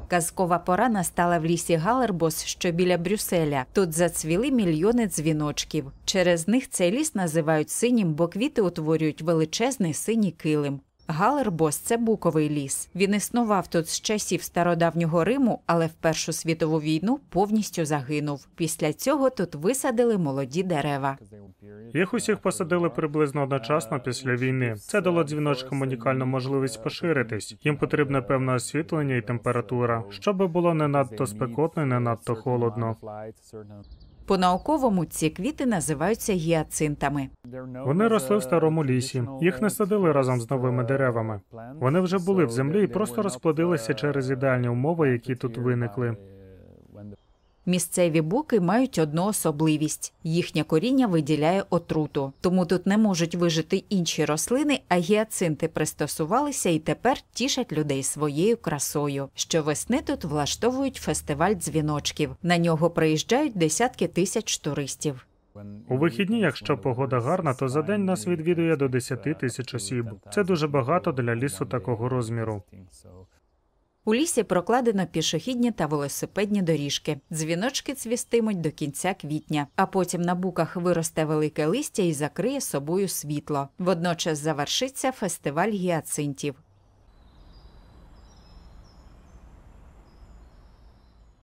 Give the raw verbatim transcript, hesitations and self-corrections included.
Казкова пора настала в лісі Галербос, що біля Брюсселя. Тут зацвіли мільйони дзвіночків. Через них цей ліс називають синім, бо квіти утворюють величезний синій килим. Галербос – це буковий ліс. Він існував тут з часів стародавнього Риму, але в Першу світову війну повністю загинув. Після цього тут висадили молоді дерева. Їх усіх посадили приблизно одночасно після війни. Це дало дзвіночкам унікальну можливість поширитись. Їм потрібне певне освітлення і температура, щоб було не надто спекотно і не надто холодно. По-науковому ці квіти називаються гіацинтами. Вони росли в старому лісі. Їх не садили разом з новими деревами. Вони вже були в землі і просто розплодилися через ідеальні умови, які тут виникли. Місцеві буки мають одну особливість – їхнє коріння виділяє отруту. Тому тут не можуть вижити інші рослини, а гіацинти пристосувалися і тепер тішать людей своєю красою. Щовесни тут влаштовують фестиваль дзвіночків. На нього приїжджають десятки тисяч туристів. У вихідні, якщо погода гарна, то за день нас відвідує до десяти тисяч осіб. Це дуже багато для лісу такого розміру. У лісі прокладено пішохідні та велосипедні доріжки. Дзвіночки цвістимуть до кінця квітня, а потім на буках виросте велике листя і закриє собою світло. Водночас завершиться фестиваль гіацинтів.